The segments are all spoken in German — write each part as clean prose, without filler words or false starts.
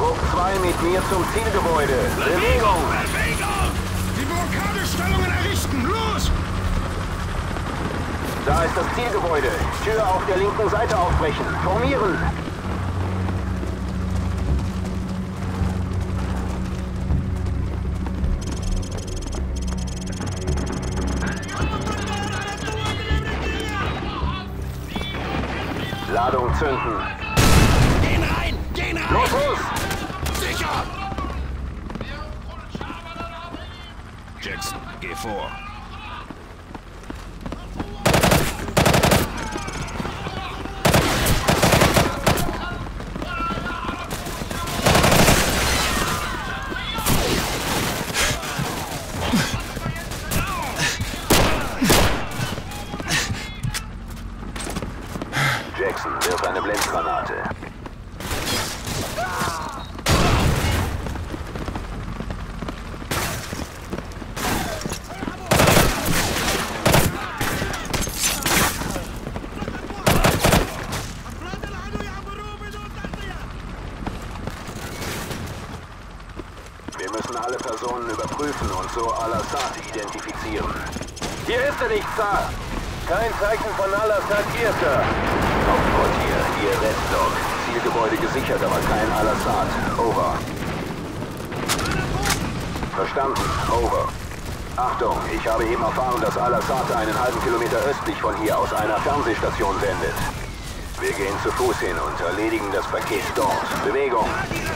Trupp 2 mit mir zum Zielgebäude. Bewegung! Bewegung! Die Blockadestellungen errichten! Los! Da ist das Zielgebäude. Tür auf der linken Seite aufbrechen. Formieren! Ladung zünden. Gehen rein! Gehen rein! Los, los! Sicher! Jackson, geh vor. Jackson, wirf eine Blendgranate. Wir müssen alle Personen überprüfen und so Al-Assad identifizieren. Hier ist er nicht, Sir. Kein Zeichen von Al-Assad hier, Sir. Hauptquartier, hier Redstock. Zielgebäude gesichert, aber kein Al-Assad. Over. Verstanden. Over. Achtung, ich habe eben erfahren, dass Al-Assad einen halben Kilometer östlich von hier aus einer Fernsehstation sendet. Wir gehen zu Fuß hin und erledigen das Paket dort. Bewegung!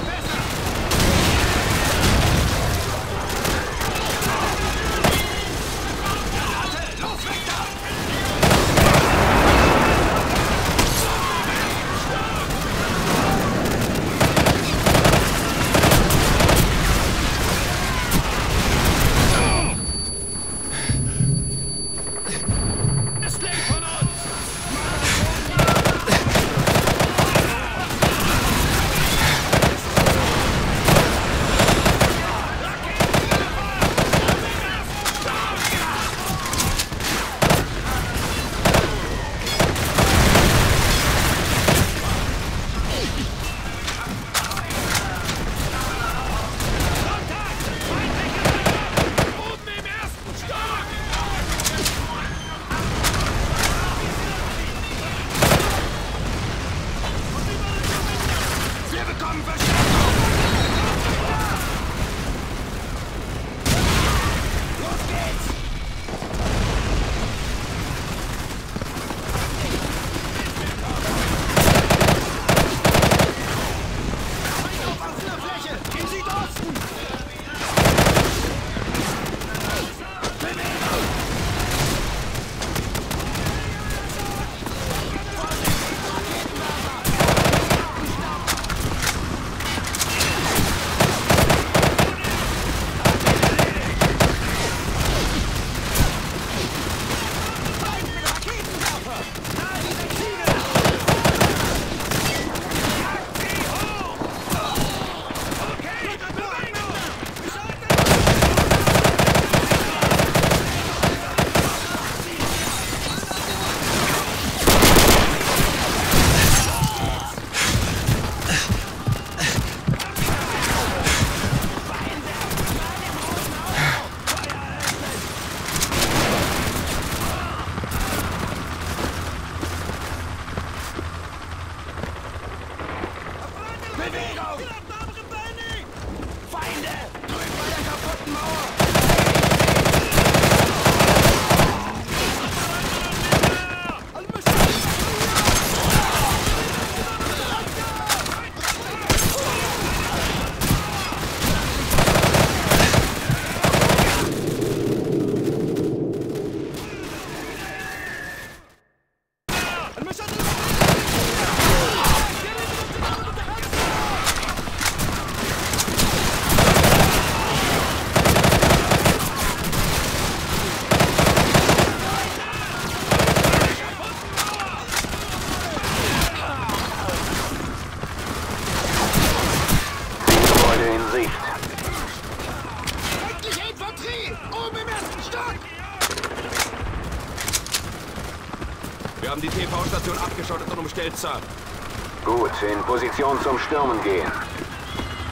Wir haben die TV-Station abgeschottet und umstellt, Sir. Gut, in Position zum Stürmen gehen.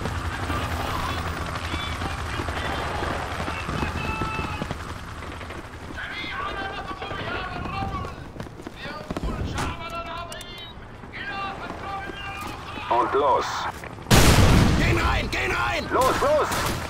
los! Gehen rein! Gehen rein! Los, los!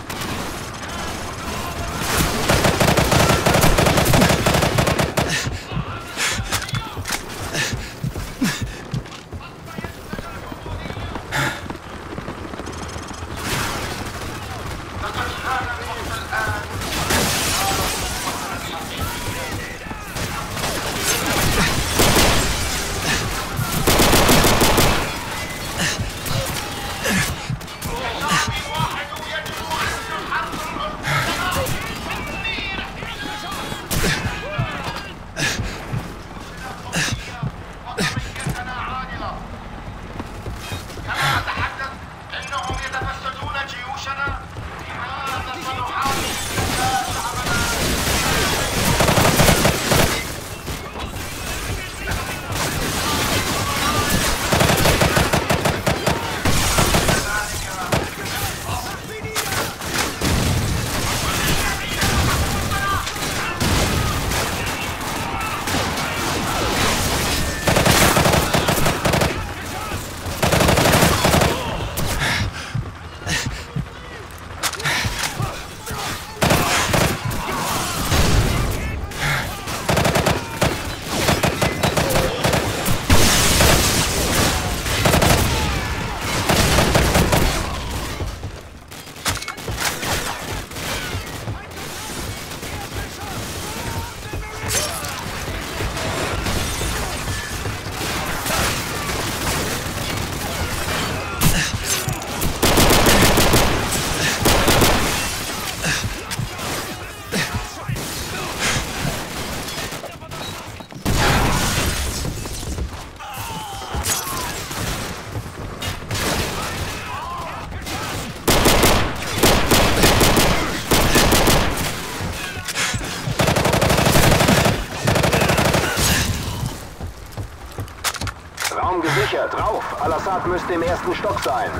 Raum gesichert, rauf! Al-Assad müsste im ersten Stock sein.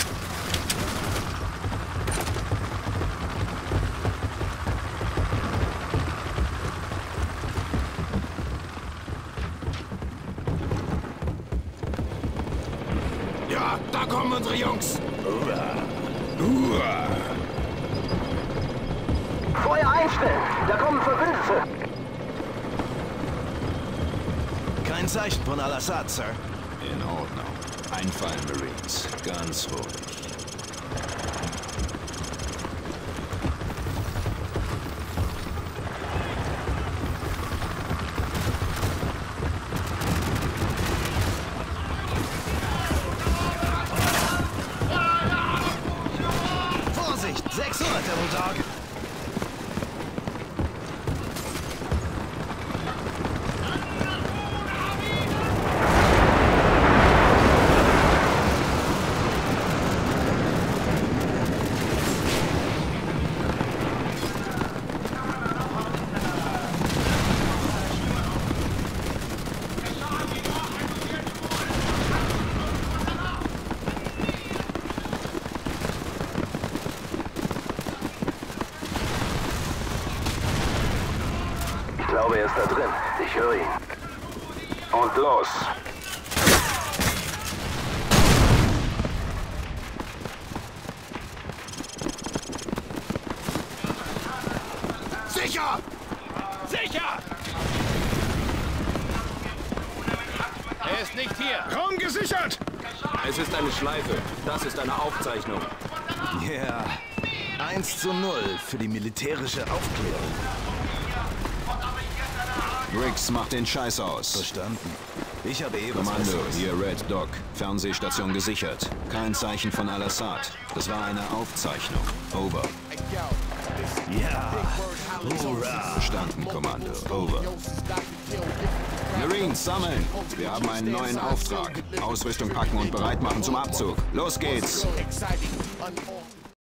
Ja, da kommen unsere Jungs! Hurra! Feuer einstellen! Da kommen Verbündete! Kein Zeichen von Al-Assad, Sir. In Ordnung. Einfallen, Marines. Ganz ruhig. Vorsicht! 600 der Tag! Ich glaube, er ist da drin. Ich höre ihn. Und los! Sicher! Sicher! Er ist nicht hier. Raum gesichert! Es ist eine Schleife. Das ist eine Aufzeichnung. Ja, 1:0 für die militärische Aufklärung. Briggs, mach den Scheiß aus. Verstanden. Ich habe was Kommando, Besseres. hier Red Dog. Fernsehstation gesichert. Kein Zeichen von Al-Assad. Das war eine Aufzeichnung. Over. Ja, hurra! Verstanden, Kommando. Over. Marines, sammeln! Wir haben einen neuen Auftrag. Ausrüstung packen und bereit machen zum Abzug. Los geht's! Exciting,